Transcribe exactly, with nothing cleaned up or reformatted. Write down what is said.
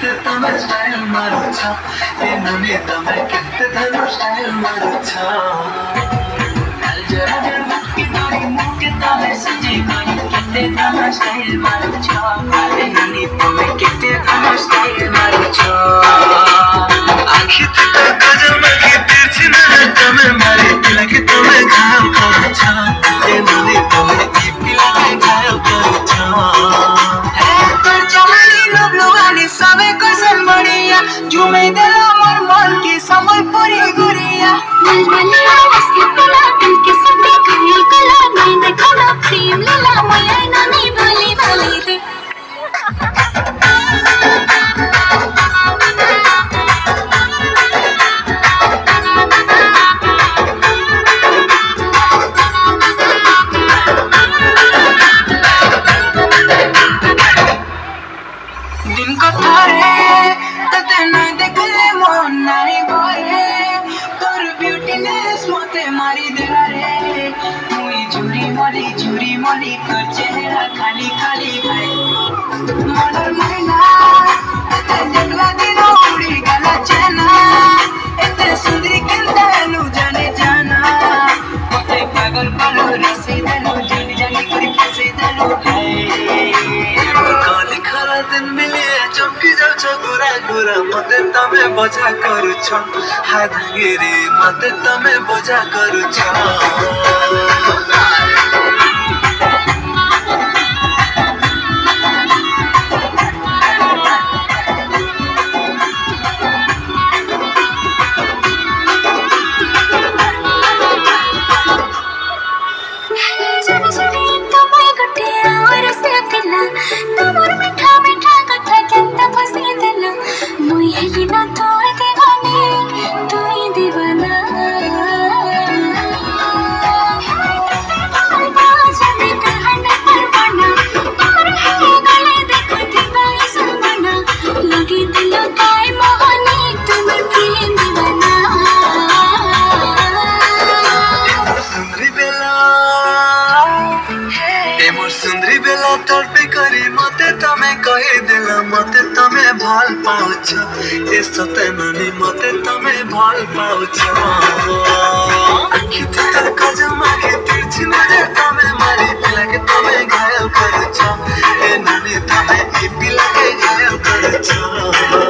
କେତେ ତମେ ଷ୍ଟାଇଲ ମାରୁଛ ଏ ନାନୀ ତମେ କେତେ ଧର ଷ୍ଟାଇଲ ମାରୁଛ ଜରା ଜରା ମୁକ୍ତି କରି ମୁକ୍ତି ତମେ ସଜି କରି କେତେ ତମେ ଷ୍ଟାଇଲ ମାରୁଛ ଏ ନାନୀ ତମେ କେତେ ଧର ଷ୍ଟାଇଲ ମାରୁଛ आखी तक गजल में तिरछी नजर तमे मारी पिला के तमे घायल करूछ ए नानी तमे ई पिला के घायल करूछ ए तोर चमड़ी लुबलुआनी सबे कसल बढ़िया झूमे देला मोर मन की संबलपुरी गुड़िया मलमलिया उसके पिला दिल के सब घायल कला नहीं देखो ना प्रेम लीला मोया नानी भली भली रे दिन को थारे तते ना देखले मन नारी भरे तोर ब्यूटीनेस मोते मारी देला रे मुई झुरी मली झुरी मली कर चेहरा खाली खाली खाए मनर मैना तते देखला दिनो उड़ी गला चेना एते सुंदरी केंदा नु जाने जाना मोते पागल कलो रसे देलो जानी जानी करी फसे देलो काली खरा दिन मिले चमकी जाउछ गोरा गोरा मते तमे बजा करूछ हाय धांगेरे मते तमे बजा करूछ सुंदरी बेला तड़पे करी मते तमे कहि देला मते तमे भल पाउछ ए सते नानी मते तमे भल पाउछ आखी तक गजल मागे तिरछी नजर तमे मारी पिला के तमे घायल करूछ ए नानी तमे ई पिला के घायल करूछ